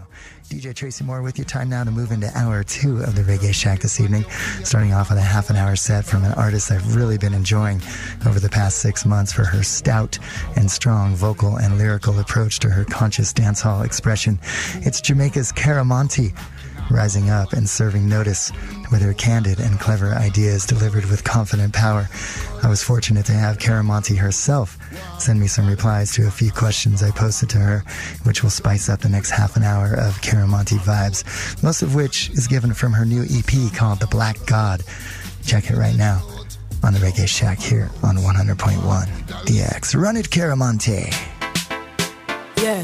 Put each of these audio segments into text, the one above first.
DJ Tracy Moore with you. Time now to move into hour 2 of the Reggae Shack this evening. Starting off with a half an hour set from an artist I've really been enjoying over the past 6 months for her stout and strong vocal and lyrical approach to her conscious dancehall expression. It's Jamaica's KARAMANTI'S, rising up and serving notice with her candid and clever ideas delivered with confident power. I was fortunate to have KARAMANTI'S herself send me some replies to a few questions I posted to her, which will spice up the next half an hour of KARAMANTI'S vibes, most of which is given from her new EP called The Black God. Check it right now on the Reggae Shack here on 100.1 DX. Run it, KARAMANTI'S. Yeah.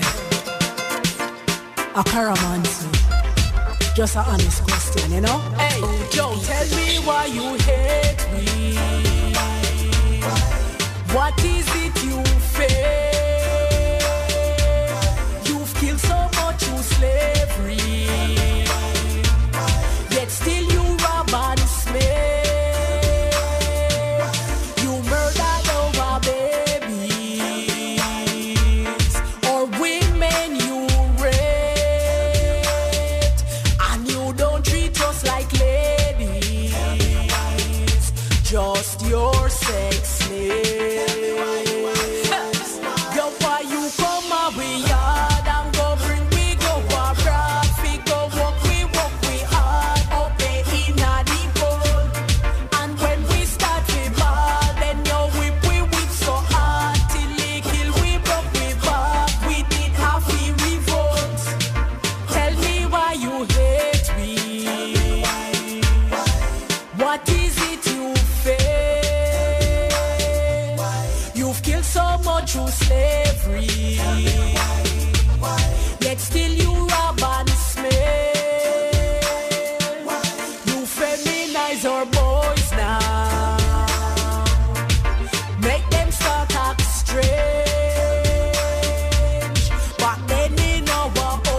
A KARAMANTI'S. Just an honest question, you know? Hey, Joe, tell me why you hate me. What is it you fear? You've killed so much through slavery, yet still you rob and smear. You murdered our babies, or women you rape, and you don't treat us like ladies, just your sex slave. Through slavery, yet still you rob and smear. You feminize our boys now, make them start act strange. Back then in our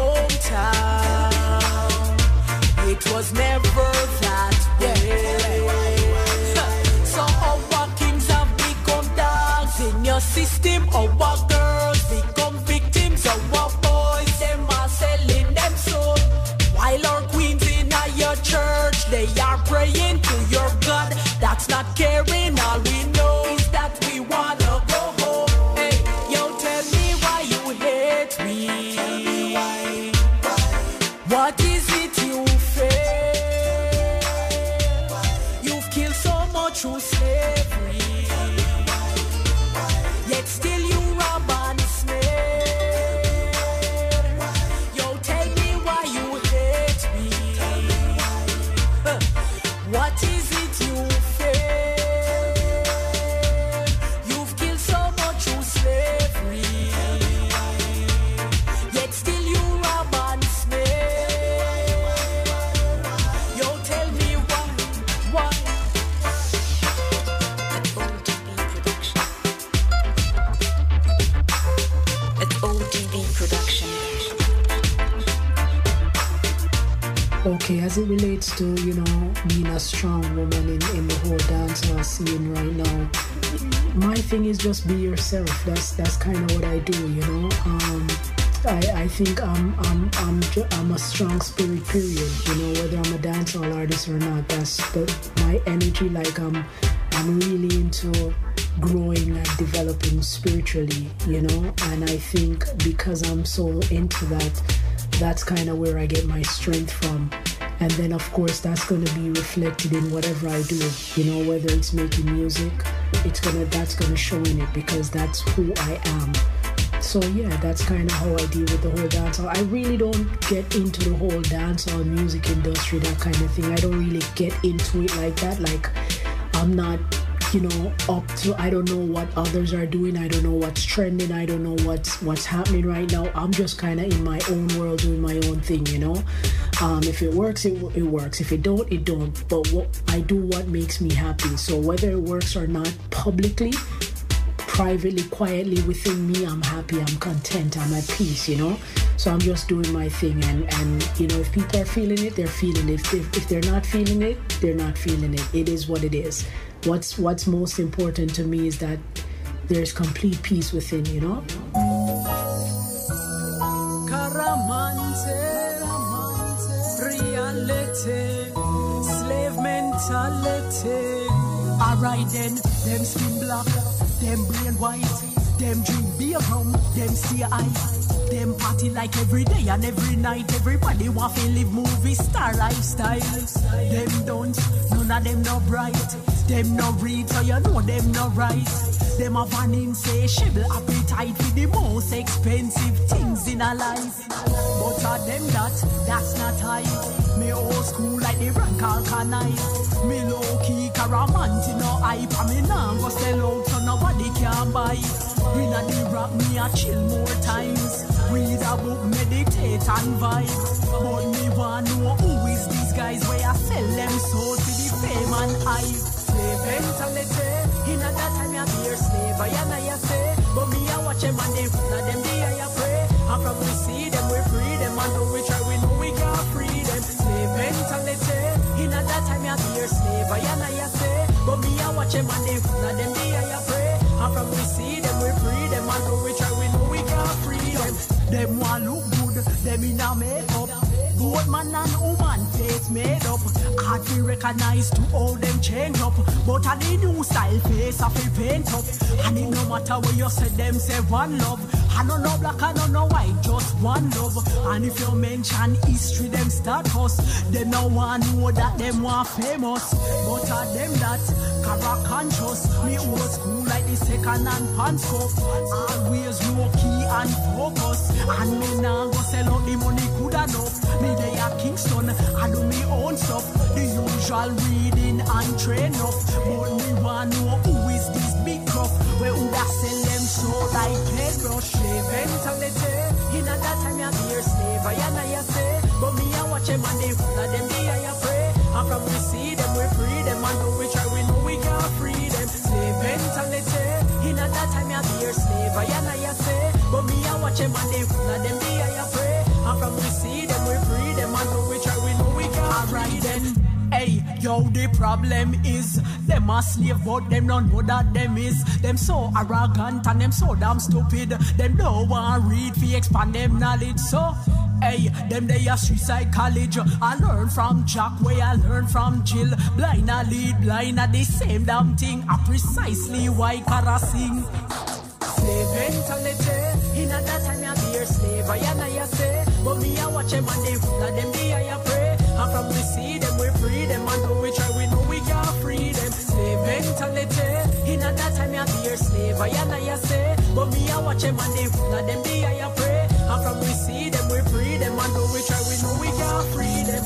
hometown, it was never that way. So our kings have become dogs in your system. Our girls become victims, our boys, them are selling them soul. While our queens in your church, they are praying to your God. That's not caring, all we know is that we wanna go home. Hey, yo, tell me why you hate me. What is it you fear? You've killed so much through slavery, yet still you rob and smear. Yo, tell me why you hate me. What is it you fear? You've killed so much through slavery, yet still you rob and smear. Yo, tell me why. Okay, as it relates to, you know, being a strong woman in the whole dancehall scene right now, my thing is just be yourself. That's kind of what I do, you know. I think I'm a strong spirit, period. You know, whether I'm a dancehall artist or not, that's my energy. Like I'm really into growing and developing spiritually, you know. And I think because I'm so into that, that's kind of where I get my strength from. And then of course that's going to be reflected in whatever I do, you know, whether it's making music, that's going to show in it, because that's who I am. So yeah, that's kind of how I deal with the whole dancehall. I really don't get into the whole dancehall music industry, that kind of thing. I don't really get into it like that. Like, I'm not, you know, up to, I don't know what others are doing. I don't know what's trending. I don't know what's happening right now. I'm just kind of in my own world doing my own thing, you know. If it works, it works. If it don't, it don't. But I do what makes me happy. So whether it works or not publicly, privately, quietly within me, I'm happy, I'm content, I'm at peace, you know. So I'm just doing my thing, and you know, if people are feeling it, they're feeling it. If they're not feeling it, they're not feeling it. It is what it is. What's most important to me is that there's complete peace within, you know. Karamanti'S. mentality, slave mentality. Alright then, them skin black, them brain white, them drink beer rum, them stay high. Them party like every day and every night. Everybody want to live movie star lifestyle. Them don't, none of them no bright. Them no read, so you know them no right. Them have an insatiable appetite for the most expensive things in a life. But are them that's not hype. Me old school like the rank Alkanite. Me low key Karamanti no hype. And me nah go sell out so nobody can buy. Inna the rap me a chill more times. Read a book, meditate and vibe. But me want know who is these guys where I sell them souls to the fame and hype. Slave mentality, inna that time I be your slave, I and I say. But me I watch them and they follow them, the I pray. And from we see them, we free them, and though we try, we know we can't free them. Slave mentality, inna that time I be your slave, I and I say. But me I watch them and they follow them, the I pray. And from we see them, we free them, and though we try, we know we can't free them. Them want look good, them in a makeup. Both man and woman face made up. Hard to recognize to all them change up. But a the new style face of a paint up. And it no matter where you say them say one love. I don't know black, I don't know white, just one love. And if you mention history, them status, they no one know that them want famous. But a them that cara conscious. Me old school like the second hand pants cup. Always low key and focus. And me now go sell out the money good enough. Me they at Kingston, I do me own stuff. The usual reading and train up. But me want know who is this big cuff. Where would I sell them so like paintbrush? Slave mentality, inna that time I be your slave, I and I say. But me I watch them and they follow them, the I pray. And from we see them, we free them, and though we try, we know we can't free them. Slave mentality, inna that time I be your slave, I and I say. But me I watch them and they follow them, the I pray. And from we see them, we free them, and though we try, we know we can't free them. Hey, yo, the problem is them a slave, but them don't know that them is. Them so arrogant and them so damn stupid. Them don't want read fi expand them knowledge. So, hey, them they a suicide college. I learn from Jack, where I learn from Jill. Blind a lead, blind a the same damn thing. A precisely why Kara sing. Slave mentality, inna that time I be your slave, I and I say. But me I watch them and they follow them, the I pray. And from we see them, we free them, and though we try, we know we can't free them. Slave mentality, inna that time I be your slave, I and I say. But me I watch them and they follow them, the I pray. And from we see them, we free them, and though we try, we know we can't free them.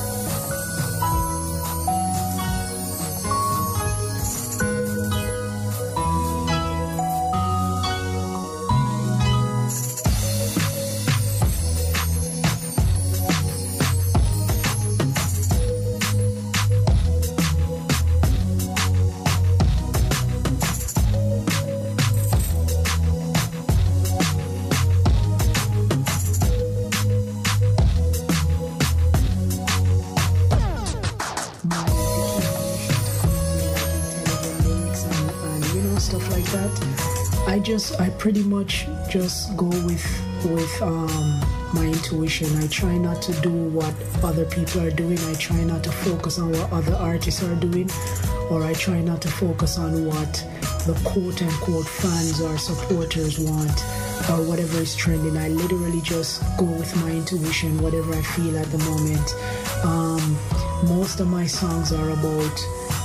I pretty much just go with my intuition. I try not to do what other people are doing. I try not to focus on what other artists are doing, or I try not to focus on what the quote-unquote fans or supporters want, or whatever is trending. I literally just go with my intuition, whatever I feel at the moment. Most of my songs are about,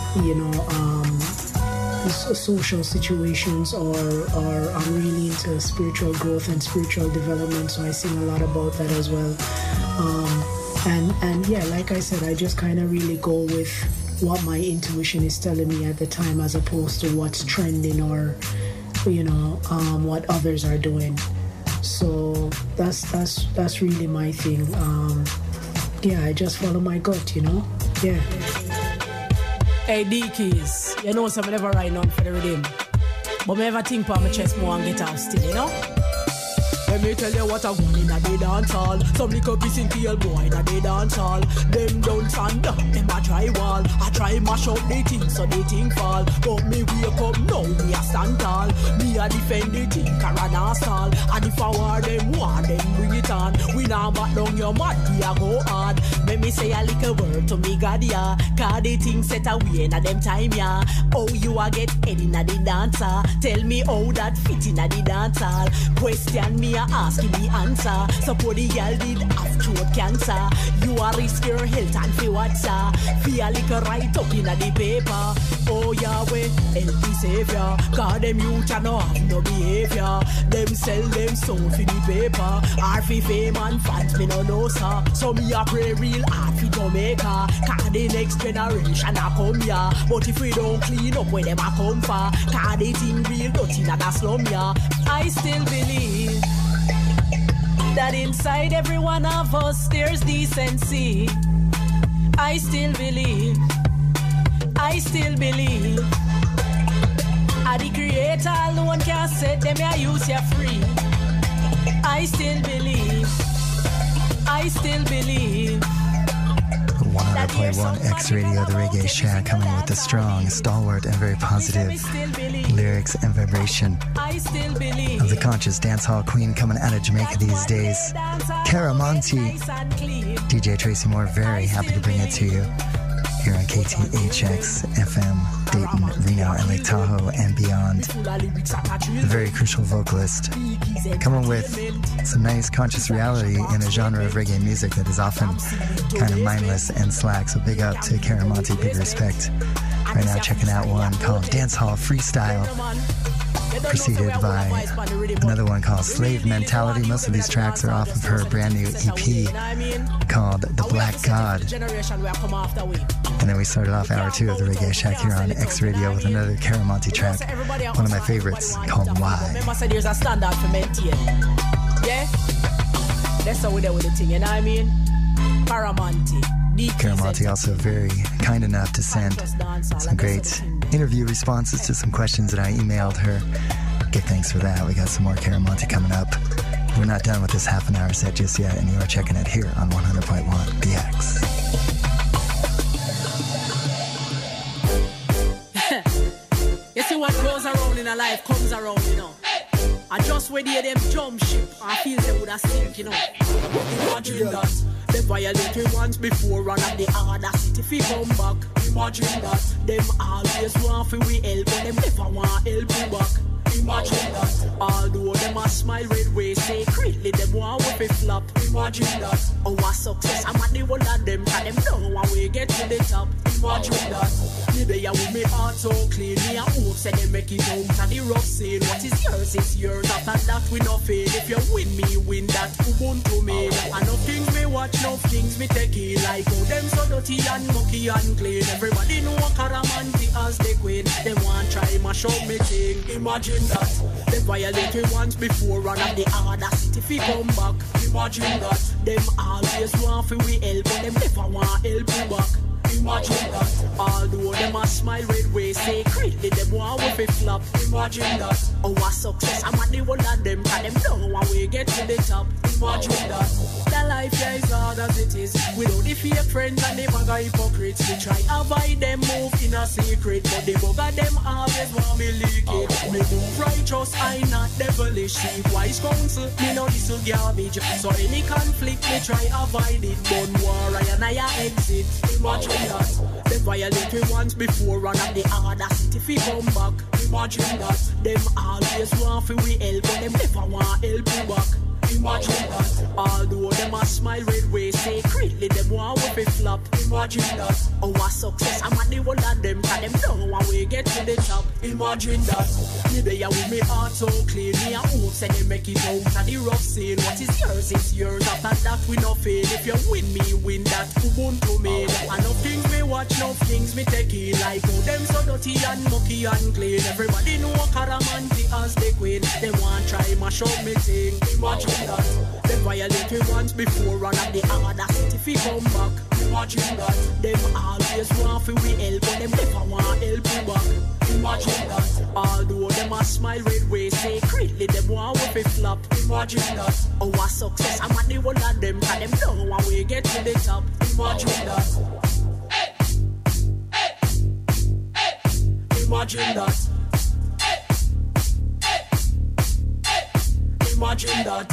social situations, or I'm really into spiritual growth and spiritual development, so I sing a lot about that as well. And yeah, like I said, I just kind of really go with what my intuition is telling me at the time, as opposed to what's trending or what others are doing. So that's really my thing. Yeah, I just follow my gut, yeah. Hey D-Keys, you know some never write on for the rhythm, but me ever think on my chest more and get out still, Let me tell you what I want in a day dance hall. Some little pissing tail boy in a day dance hall. Them don't stand up, them a try wall. I try mash up the thing so they think fall. But me wake up now, me a stand tall. Me a defend the thing, Karana stall. And if I war them one, then bring it on. We now back down your mad, we a go hard. Let me say a little word to me God, yeah. Cause the thing set away in a them time, yeah. Oh, you a get head in a the dancer. Tell me how that fit in a the dance hall. Question me a ask me answer. Suppose the girl did have throat cancer. You a risk your health and fi what's feel a little right up in a the paper. Oh Yahweh, help the savior. Cause them youth a no have no behavior. Them sell them soul for the paper. Or fi fame and fans me no know sir. So me a pray real hard fi Jamaica. Cause the next generation a come here. But if we don't clean up where them a come for, cause they think real dirty in a slum yeah. I still believe that inside every one of us there's decency. I still believe the creator alone can set them a use you free. I still believe 100.1 X Radio, the Reggae Shack, coming with the strong, stalwart, and very positive lyrics and vibration of the conscious dancehall queen coming out of Jamaica these days, KARAMANT'i. DJ Tracy Moore, very happy to bring it to you here on KTHX FM, Dayton, Reno, and Lake Tahoe, and beyond. The very crucial vocalist, coming with some nice conscious reality in a genre of reggae music that is often kind of mindless and slack. So big up to KARAMANT'i, big respect. Right now checking out one called Dancehall Freestyle, preceded by another one called Slave Mentality. Most of these tracks are off of her brand new EP called The Black God. And then we started off hour 2 of the Reggae Shack here on X Radio with another KARAMANT'i track, one of my favorites, called Why. Remember, so there's a standard for maintain. Yeah? That's how we do with the thing, you know what I mean? KARAMANT'i. KARAMANT'i also very kind enough to send some great interview responses to some questions that I emailed her. Give thanks for that. We got some more KARAMANT'i coming up. We're not done with this half an hour set just yet, and you are checking it here on 100.1 The X. You see what goes around in a life comes around, you know. I just wait here them jump ship, I feel they would have sink, you know. Imagine that. They violate me once before, run up the audacity if we come back. Imagine that. Them always want for we help, but them never want help you back. Imagine that. Although them a smile red way secretly, them want we be flop. Imagine that. Our success, I'm at the one of them, cause them know when we get to the top. Imagine that. Me there with me heart so clean, me a hope say they make it home to the rough scene. What is yours is yours, after that we no fail. If you win me, win that, Ubuntu me. And no things me watch, no things me take it. Like how them so dirty and mucky and clean. Everybody know KARAMANT'i as the queen. They want try mash up me thing. Imagine that. They violate me once before, run up the audacity if we come back. Imagine that. Them always want for we help, but them never want help you back. Imagine that. Although them a smile red way secretly, them want we be flop. Imagine that. Our success, I'm at the one of them, cause them know when we get to the top. Imagine that. The life here is hard as it is. Without the fake friends and the bugger hypocrites, we try avoid them move in a secret, but the bugger them always want me leak it. Me move righteous, I not devilish. See wise counsel, me no this garbage. So any conflict, me try avoid it. Don't worry, and I exit. Imagine that. They violate me once before, run up the audacity if we come back. Imagine that. Them always want for we help, but them never want help you back. Imagine that. Although them a smile red way secretly, them want we be flop. Imagine that. Our success, I'm at the one of them, cause them know when we get to the top. Imagine that. Me there with me heart so clean, me a hope say they make it home to the rough scene. What is yours is yours, after that we no fail. If you win me, win that, Ubuntu made. And no things me watch, no things me take it. Like how them so dirty and mucky and clean. Everybody know KARAMANT'i as the queen. They want try mash up me thing. Imagine that. They violate me once before, run up the audacity if we come back. Imagine that. Them always want for we help, but them never want help you back. Imagine that. Although them a smile red way secretly, them want we fi flop. Imagine that. Our success, I'm at the one of them, and them know how we get to the top. Imagine that. Imagine that. Imagine that.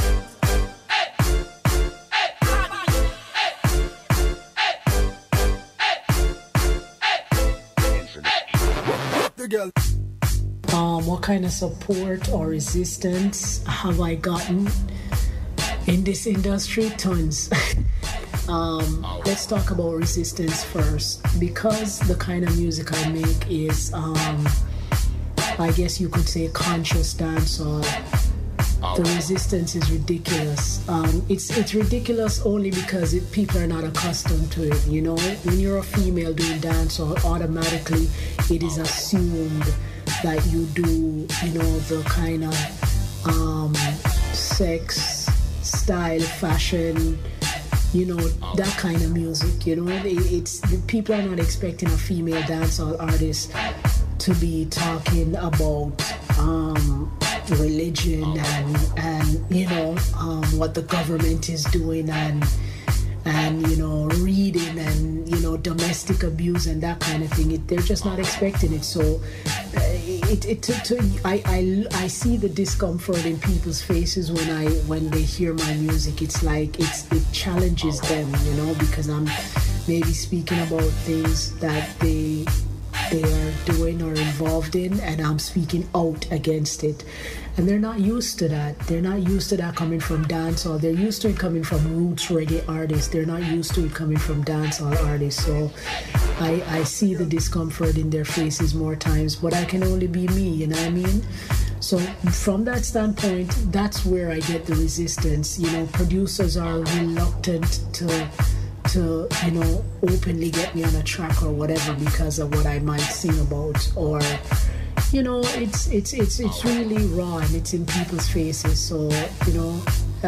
The girl. What kind of support or resistance have I gotten in this industry? Tons. Let's talk about resistance first, because the kind of music I make is, I guess you could say, conscious dancehall. The resistance is ridiculous. It's ridiculous only because people are not accustomed to it. You know, when you're a female doing dancehall, automatically it is assumed that you do, you know, the kind of sex, style, fashion, you know, that kind of music. You know, people are not expecting a female dancehall artist to be talking about religion and you know, what the government is doing and you know, reading and, you know, domestic abuse and that kind of thing. They're just not expecting it. So I see the discomfort in people's faces when they hear my music. It's like it challenges them, you know, because I'm maybe speaking about things that they are doing or involved in, and I'm speaking out against it. And they're not used to that. They're not used to that coming from dancehall. They're used to it coming from roots reggae artists. They're not used to it coming from dancehall artists. So I see the discomfort in their faces more times, but I can only be me, you know what I mean? So from that standpoint, that's where I get the resistance. You know, producers are reluctant to you know, openly get me on a track or whatever because of what I might sing about, or you know, it's really raw and it's in people's faces. So you know,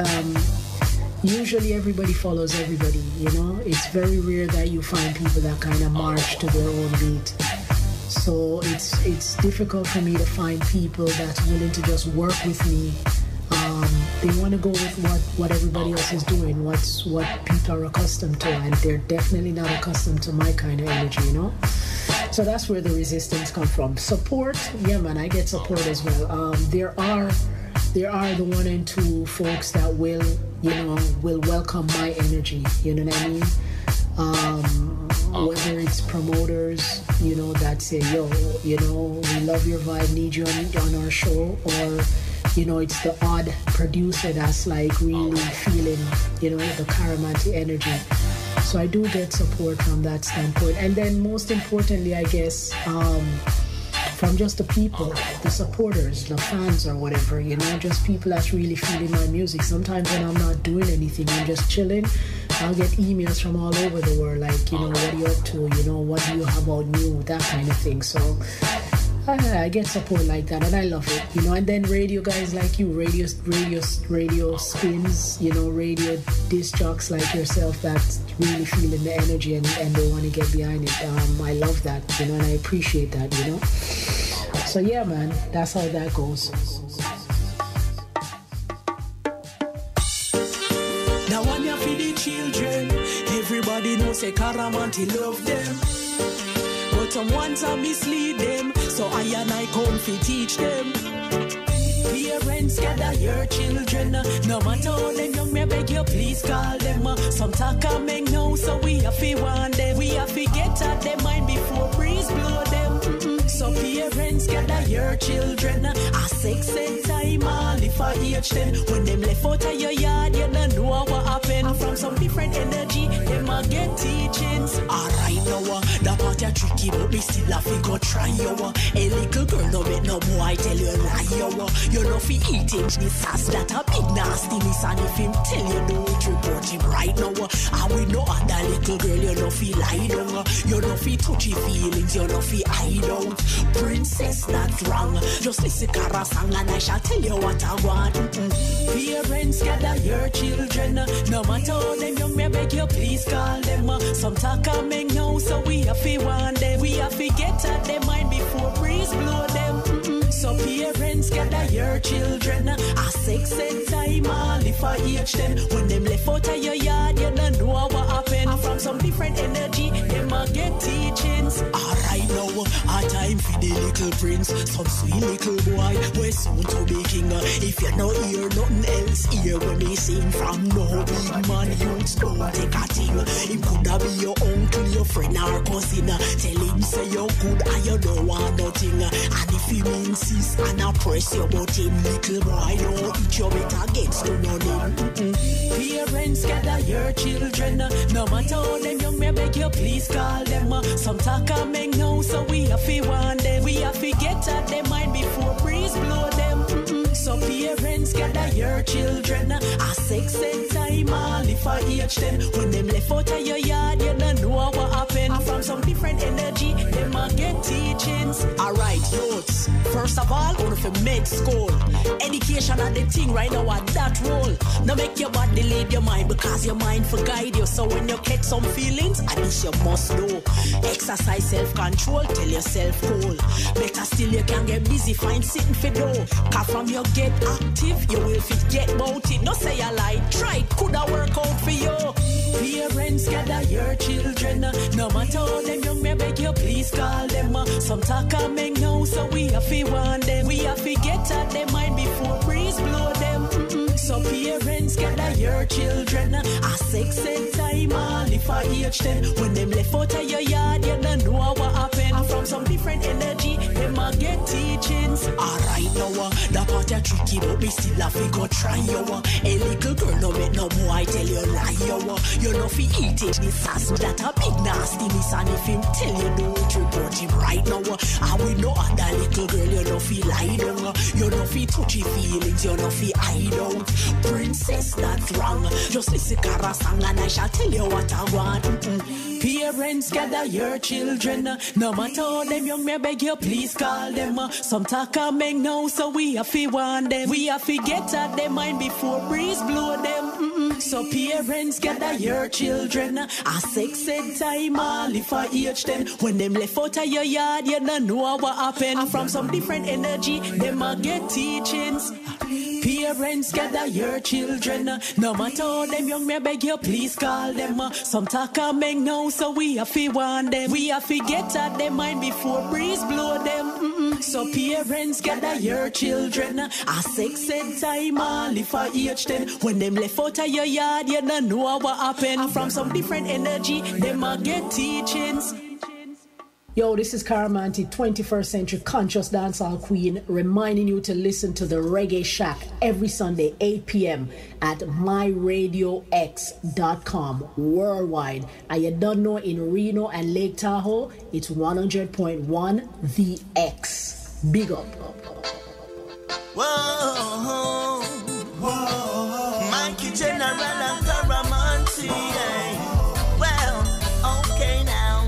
usually everybody follows everybody. You know, it's very rare that you find people that kind of march to their own beat. So it's difficult for me to find people that's willing to just work with me. They want to go with what everybody else is doing, what people are accustomed to, and they're definitely not accustomed to my kind of energy, you know? So that's where the resistance comes from. Support, yeah man, I get support as well. There are the 1 and 2 folks that will welcome my energy, you know what I mean? Whether it's promoters, you know, that say, yo, you know, we love your vibe, need you on our show, or you know, it's the odd producer that's like really feeling, you know, the Karamanti energy. So I do get support from that standpoint. And then most importantly, I guess, from just the people, the supporters, the fans or whatever, you know, just people that's really feeling my music. Sometimes when I'm not doing anything, I'm just chilling, I'll get emails from all over the world, like, you know, what are you up to? You know, what do you have out new? That kind of thing. So I get support like that, and I love it, you know. And then radio guys like you, radio spins, you know, radio disc jocks like yourself that's really feeling the energy and they want to get behind it. I love that, you know, and I appreciate that, you know. So yeah, man, that's how that goes. Now when you feed the children, everybody knows say Karamanti love them. But some ones are mislead them, so I and I come to teach them. Parents gather your children, no matter how them young, me beg you please call them. Some talk and make now, so we have to warn them. We have to get at them mind before breeze blow them. So parents gather your children, a sex and time all if I age them. When them left out of your yard, you don't know what happened. From some different energy, them a get teachings. Alright now, that part you tricky, but we still have to go try you. A little girl no make no boy tell you lie you know fi eating the sauce that a big nastiness, and if him tell you do it, report him right now. And we know other little girl, you know fi lie down, you know fi touchy feelings, you know fi hide out. Princess not wrong, just listen Kara song and I shall tell you what I want. Parents gather your your children. No matter how them young, me beg you please call them. Some talk and make now, so we have to want them. We have to get at them mind before breeze blow them. So parents gather your children. A sex and time all if I age them. When them left out of your yard, you don't know what happened. From some different energy, them a get teachings. Alright now, a time for the little prince. Some sweet little boy, we're soon to be king. If you no hear nothing else, hear when they sing from no big man, youths don't take a thing. It coulda be your uncle, your friend or cousin. Tell him say you're good and you don't want nothing. And if he insist and I press your button, little boy, don't eat your better gets to know him. Parents gather your children. No matter how them young, me beg you please call them. Some talk and make now, so we have to want them. We have to get at them mind before breeze blow them. So parents gather your children. A sex and time all if I age them. When them left out of your yard, you don't know what happened. From some different energy, them a get teachings. Alright, youths, first of all, out of a med school. Education are the thing right now at that role. Now make your body lead your mind, because your mind for guide you. So when you catch some feelings, at least you must know. Exercise self-control, tell yourself cool. Better still you can get busy, find sitting for door. Cause from you get active, you will fit get about it. Don't say a lie, try it, coulda work out for you. Parents gather your children. No matter how them young, me beg you please call them. Some talk and make now, so we have to want them. We have to get at them mind before breeze blow them. So parents gather your children. A sex and time all if I age them. When them left out of your yard, you don't know what happened. From some different energy, them a get teachings. Alright now, that part you tricky, but we still have to go try you. A little girl no make no boy tell you lie you. You know fi eat it, this ass that a big nastiness. And if him tell you don't report him right now. And we know that little girl, you know fi lie down. You know fi touchy feelings, you know fi hide out. Princess, that's wrong. Just listen Kara song and I shall tell you what I want. Parents gather your children. No matter how them young, me beg you please call them. Some talk and make now, so we have to want them. We have to get at them mind before breeze blow them. So parents gather your children. A sex and time all if I age them. When them left out of your yard, you don't know what happened. And from some different energy, them a get teachings. Parents gather your children. No matter how them young, me beg you please call them. Some talk and make now, so we have to want them. We have to get at them mind before breeze blow them. So parents gather your children. A sex and time all if I age them. When them left out of your yard, you don't know what happened. And from some different energy, them a get teachings. Yo, this is Karamanti, 21st Century Conscious Dancehall Queen, reminding you to listen to the Reggae Shack every Sunday, 8 p.m. at myradiox.com worldwide. And you don't know, in Reno and Lake Tahoe, it's 100.1 The X. Big up. Whoa, whoa, Mikey General and Karamanti. Well, okay now.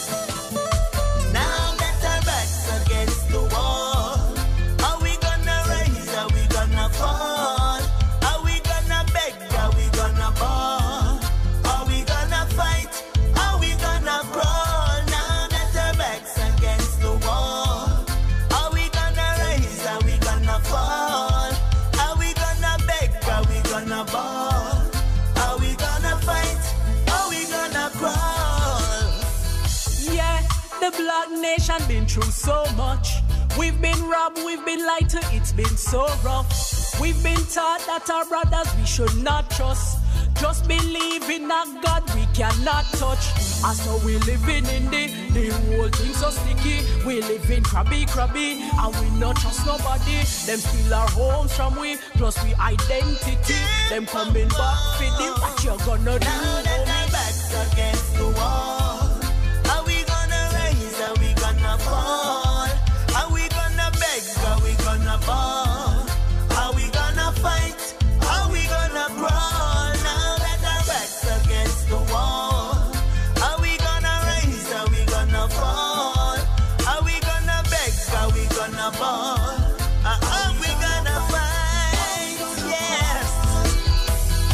Now that our backs against the wall, are we gonna rise? Are we gonna fall? Are we gonna beg? Are we gonna ball? Are we gonna fight? Are we gonna crawl? Now that our backs against the wall, are we gonna rise? Are we gonna fall? Are we gonna beg? Are we gonna ball? Are we gonna fight? Are we gonna crawl? Yeah, the black nation been through so much. We've been robbed, we've been lied to, it's been so rough. We've been taught that our brothers we should not trust. Just believe in a God we cannot touch. And so we living in the whole thing so sticky. We live in crabby, and we not trust nobody. Them steal our homes from we, plus we identity. Them coming back for them, what you gonna do? Now that our backs against the wall, are we gonna rise? Are we gonna fall? Are we gonna beg? Are we gonna ball? Are we gonna fight? Are we gonna crawl? Now that our backs against the wall, are we gonna rise? Are we gonna fall? Are we gonna beg? Are we gonna ball? Are we gonna fight? Yes.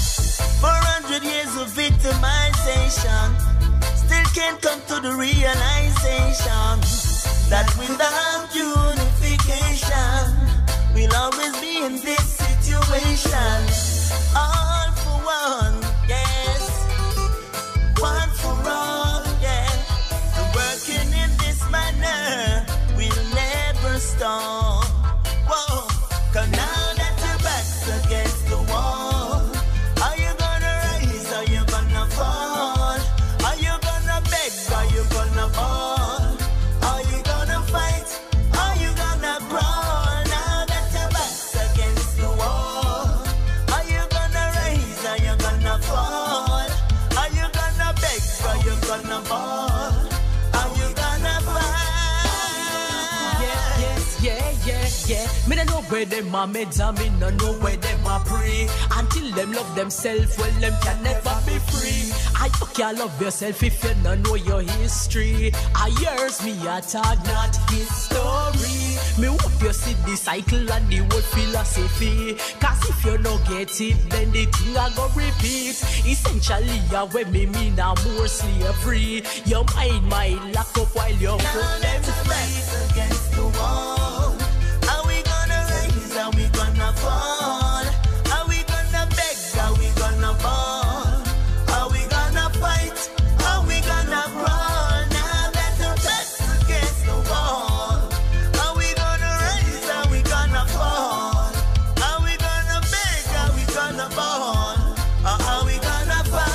victimization. Still can't come to the realization that without unification, we'll always be in this situation. All for one, yes. One for all, yeah. Working in this manner, we'll never stop. Whoa, 'cause now that your back's against the wall, are you gonna rise, are you gonna fall? Are you gonna beg, are you gonna ball? Are you gonna fight, are you gonna crawl? Now that your back's against the wall, are you gonna rise, are you gonna fall? Are you gonna beg, are you gonna ball? Are you gonna fight? Yeah. Me no know where them a meds and me no know where them a pray. Until them love themselves, well them can never be free. I you can't love yourself if you no know your history. I years me a talk, not history. Me hope you see the cycle and the word philosophy. Cause if you no get it, then the thing I go repeat. Essentially, when me mean a more slavery. Your mind might lock up while you put them free. Against the wall, are we gonna rise? Are we gonna fall? Are we gonna beg? Are we gonna ball? Are we gonna fight? Are we gonna crawl? Now that the back's against the wall, are we gonna rise? Are we gonna fall? Are we gonna beg? Are we gonna ball? Or are we gonna fight?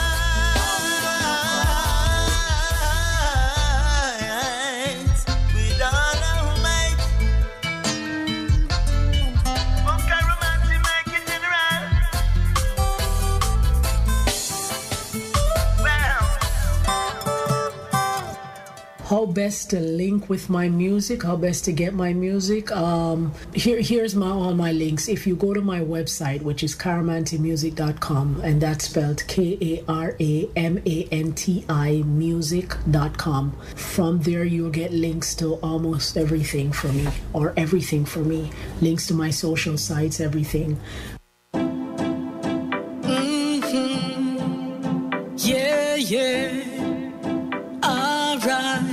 With all our might. Okay, romantic, make it general. Well, How best to link with my music, how best to get my music. Here's all my links. If you go to my website, which is KARAMANTI'Music.com, and that's spelled KARAMANTI music.com. From there you'll get links to almost everything for me, or everything for me. Links to my social sites, everything. Yeah. Alright.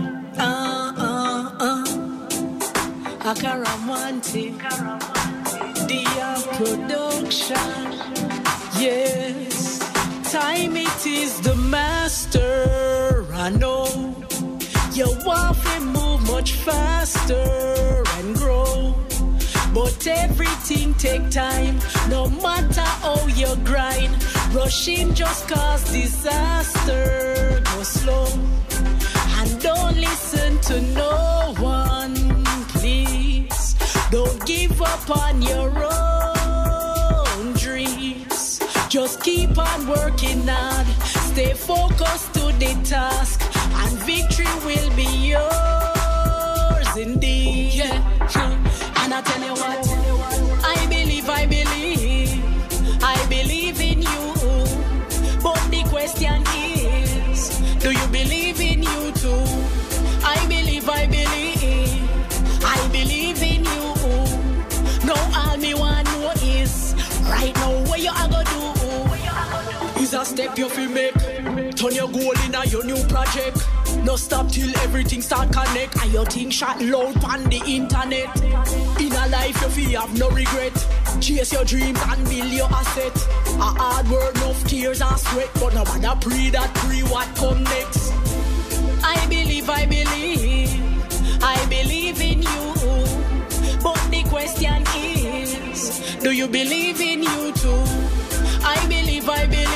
Karamanti, the production. Yes, time it is the master. I know you want to move much faster and grow, but everything take time. No matter how you grind, rushing just cause disaster. Go slow and don't listen to no one. Please don't give up on your own dreams. Just keep on working hard. Stay focused to the task, and victory will be yours indeed. Yeah. And I tell you what, I believe in you. But the question is, do you believe in you too? I believe in you. No, all me want know is right now what you are gonna do. Is a step you feel make. Turn your goal in your new project. No stop till everything start connect. And your thing shot loud on the internet. In a life you feel have no regret. Chase your dreams and build your asset. A hard work, enough tears and sweat. But no matter pre what come next. I believe in you. But the question is, do you believe in you too? I believe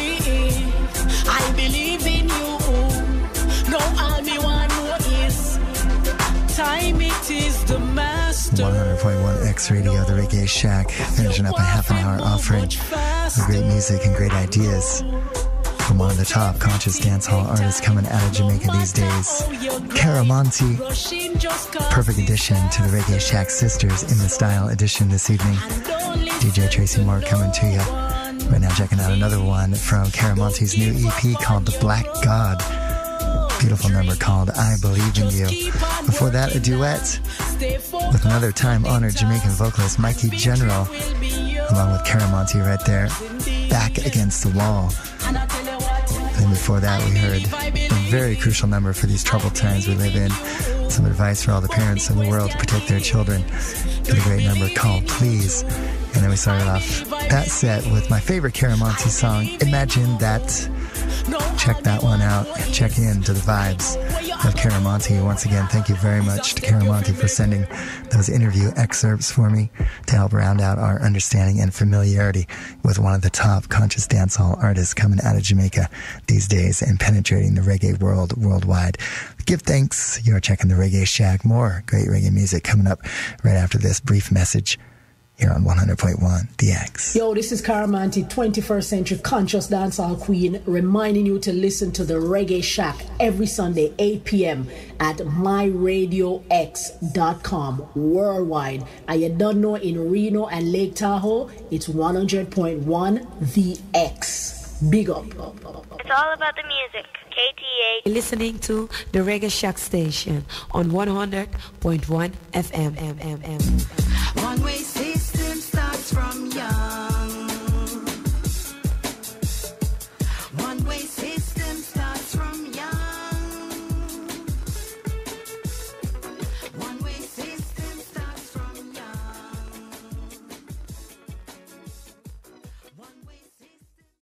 in you. No, all me want know is time it is the master. 100.1 X Radio, the Reggae Shack, finishing up a half an hour offering of great music and great ideas from one of the top conscious dancehall artists coming out of Jamaica these days. Karamanti, perfect addition to the Reggae Shack Sisters in the Style edition this evening. DJ Tracy Moore coming to you. Right now checking out another one from Karamanti's new EP called The Black God. Beautiful number called I Believe in You. Before that, a duet with another time-honored Jamaican vocalist, Mikey General, along with Karamanti right there, Back Against the Wall. And before that, we heard a very crucial number for these troubled times we live in. Some advice for all the parents in the world to protect their children. With a great number called Please. And then we started off that set with my favorite Karamanti song, Imagine That. Check that one out and check in to the vibes of Karamanti. Once again, thank you very much to Karamanti for sending those interview excerpts for me to help round out our understanding and familiarity with one of the top conscious dancehall artists coming out of Jamaica these days and penetrating the reggae world worldwide. Give thanks. You're checking the Reggae Shack. More great reggae music coming up right after this brief message here on 100.1 The X. Yo, this is Karamanti, 21st Century Conscious Dancehall Queen, reminding you to listen to the Reggae Shack every Sunday, 8 p.m. at myradiox.com worldwide. And you don't know, in Reno and Lake Tahoe, it's 100.1 The X. Big up. It's all about the music. KTA. Listening to the Reggae Shack station on 100.1 FM. One-way system starts from